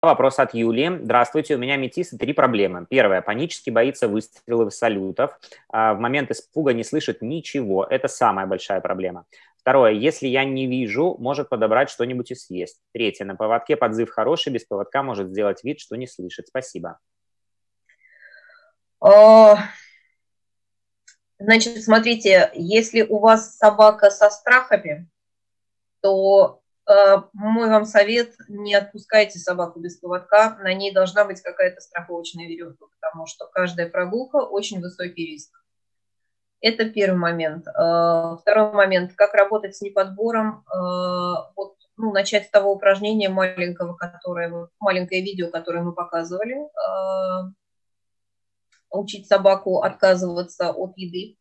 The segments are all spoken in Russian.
Вопрос от Юлии. Здравствуйте, у меня метис и 3 проблемы. Первая. Панически боится выстрелов салютов. В момент испуга не слышит ничего. Это самая большая проблема. Второе. Если я не вижу, может подобрать что-нибудь и съесть. Третье. На поводке подзыв хороший, без поводка может сделать вид, что не слышит. Спасибо. Значит, смотрите, если у вас собака со страхами, то мой вам совет, не отпускайте собаку без поводка, на ней должна быть какая-то страховочная веревка, потому что каждая прогулка очень высокий риск. Это первый момент. Второй момент, как работать с неподбором. Вот, начать с того упражнения маленького, маленькое видео, которое мы показывали. Учить собаку отказываться от еды.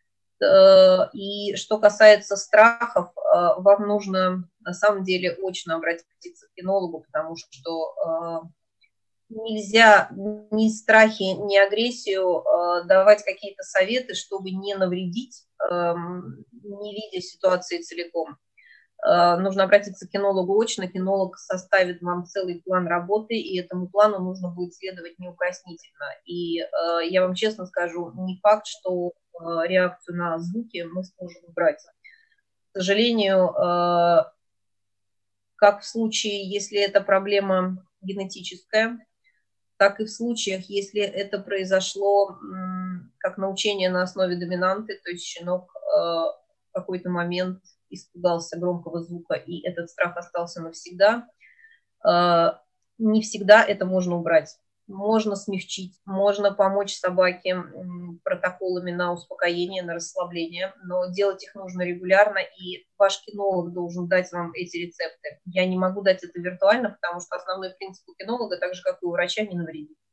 И что касается страхов, вам нужно на самом деле очно обратиться к кинологу, потому что нельзя ни страхи, ни агрессию давать какие-то советы, чтобы не навредить, не видя ситуации целиком. Нужно обратиться к кинологу очно, кинолог составит вам целый план работы, и этому плану нужно будет следовать неукоснительно. И я вам честно скажу, не факт, что реакцию на звуки мы сможем убрать. К сожалению, как в случае, если это проблема генетическая, так и в случаях, если это произошло как научение на основе доминанты, то есть щенок в какой-то момент испугался громкого звука, и этот страх остался навсегда, не всегда это можно убрать. Можно смягчить, можно помочь собаке протоколами на успокоение, на расслабление, но делать их нужно регулярно, и ваш кинолог должен дать вам эти рецепты. Я не могу дать это виртуально, потому что основной принцип у кинолога, так же, как и у врача, не навредить.